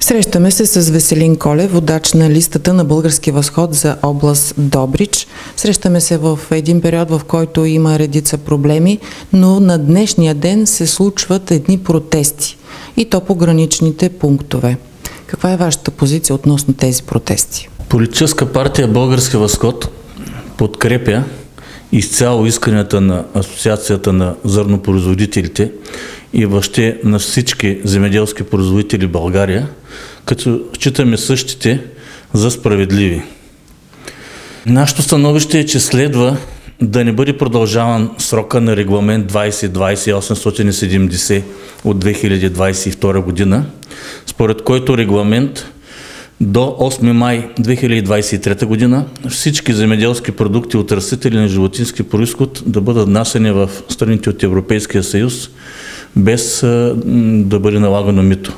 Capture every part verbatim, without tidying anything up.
Срещаме се с Веселин Колев, водач на листата на Български възход за област Добрич. Срещаме се в един период, в който има редица проблеми, но на днешния ден се случват едни протести, и то по граничните пунктове. Каква е вашата позиция относно тези протести? Политическа партия Български възход подкрепя изцяло исканията на Асоциацията на зърнопроизводителите и въобще на всички земеделски производители в България, като считаме същите за справедливи. Нашето становище е, че следва да не бъде продължаван срока на регламент двайсет двайсет осемстотин и седемдесет от две хиляди двайсет и втора година, според който регламент до осми май две хиляди двайсет и трета година всички земеделски продукти от растителен и животински произход да бъдат внасяни в страните от Европейския съюз без да бъде налагано мито.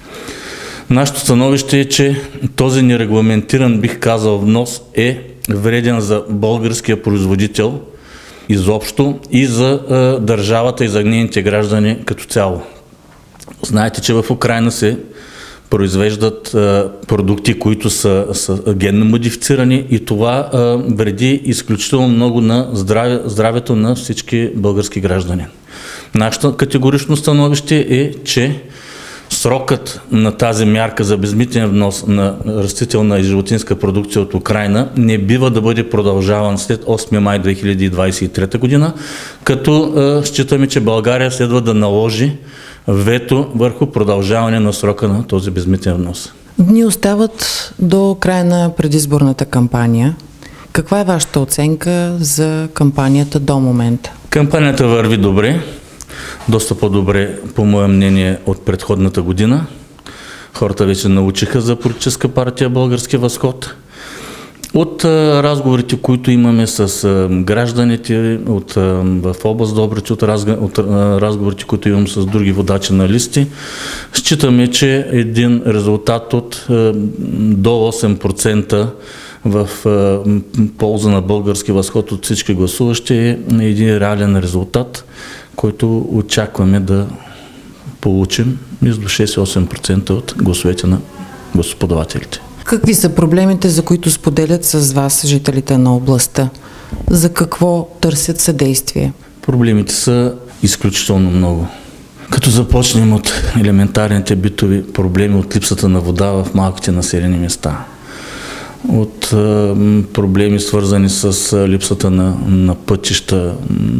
Нашето становище е, че този нерегламентиран, бих казал, внос е вреден за българския производител изобщо и за е, държавата и за нейните граждани като цяло. Знаете, че в Украйна се произвеждат е, продукти, които са, са генно модифицирани, и това е, вреди изключително много на здраве, здравето на всички български граждани. Нашето категорично становище е, че срокът на тази мярка за безмитен внос на растителна и животинска продукция от Украйна не бива да бъде продължаван след осми май две хиляди двайсет и трета година, като е, считаме, че България следва да наложи вето върху продължаване на срока на този безмитен внос. Дни остават до края на предизборната кампания. Каква е вашата оценка за кампанията до момента? Кампанията върви добре. Доста по-добре, по мое мнение, от предходната година. Хората вече научиха за политическа партия Български възход. От а, разговорите, които имаме с а, гражданите от, а, в област Добрич, от, разг... от а, разговорите, които имам с други водачи на листи, считаме, че един резултат от а, до осем процента в а, полза на Български възход от всички гласуващи е един реален резултат, който очакваме да получим между шест и осем процента от гласовете на гласоподавателите. Какви са проблемите, за които споделят с вас жителите на областта? За какво търсят съдействие? Проблемите са изключително много. Като започнем от елементарните битови проблеми, от липсата на вода в малките населени места, от а, проблеми, свързани с а, липсата на, на пътища,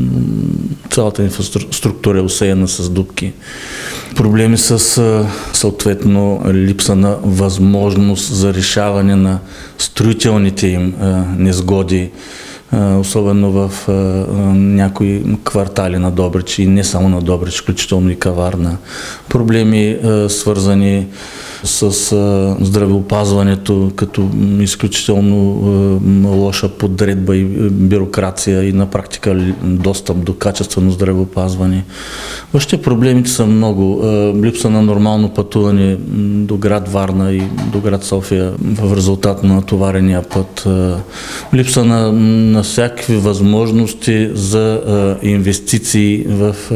цялата инфраструктура е усеяна с дупки, проблеми с а, съответно липса на възможност за решаване на строителните им а, незгоди, а, особено в а, а, някои квартали на Добрич и не само на Добрич, включително и Каварна, проблеми а, свързани с а, здравеопазването, като изключително а, лоша подредба и бюрокрация и на практика достъп до качествено здравеопазване. Въобще проблемите са много. А, липса на нормално пътуване до град Варна и до град София в резултат на натоварения път. А, липса на, на всякакви възможности за а, инвестиции в, а,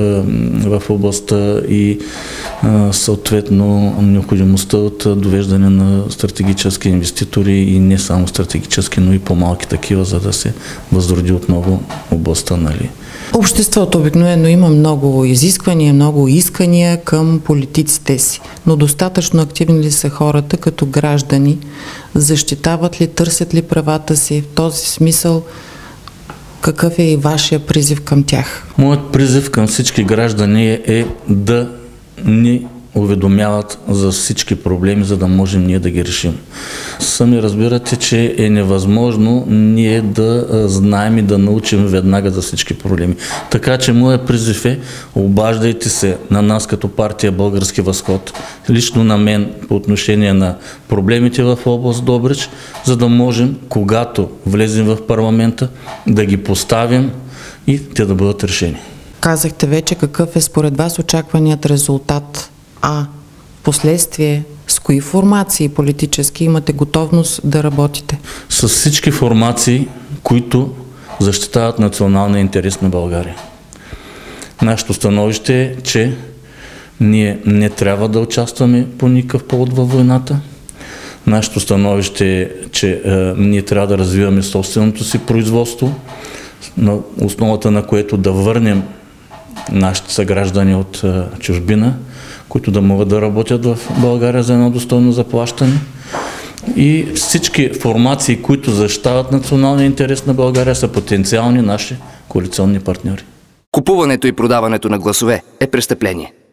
в областта и а, съответно необходимостта от довеждане на стратегически инвеститори и не само стратегически, но и по-малки такива, за да се възроди отново областта, нали? Обществото обикновено има много изисквания, много искания към политиците си, но достатъчно активни ли са хората като граждани? Защитават ли, търсят ли правата си? В този смисъл, какъв е и вашия призив към тях? Моят призив към всички граждани е да ни уведомяват за всички проблеми, за да можем ние да ги решим. Сами разбирате, че е невъзможно ние да знаем и да научим веднага за всички проблеми. Така че моят призив е: обаждайте се на нас като партия Български възход, лично на мен по отношение на проблемите в област Добрич, за да можем, когато влезем в парламента, да ги поставим и те да бъдат решени. Казахте вече какъв е според вас очакваният резултат. А последствие с кои формации политически имате готовност да работите? С всички формации, които защитават националния интерес на България. Нашето становище е, че Ние не трябва да участваме по никакъв повод във войната. Нашето становище е, че е, ние трябва да развиваме собственото си производство, на основата на което да върнем нашите съграждани от е, чужбина, които да могат да работят в България за едно достойно заплащане. И всички формации, които защитават националния интерес на България, са потенциални наши коалиционни партньори. Купуването и продаването на гласове е престъпление.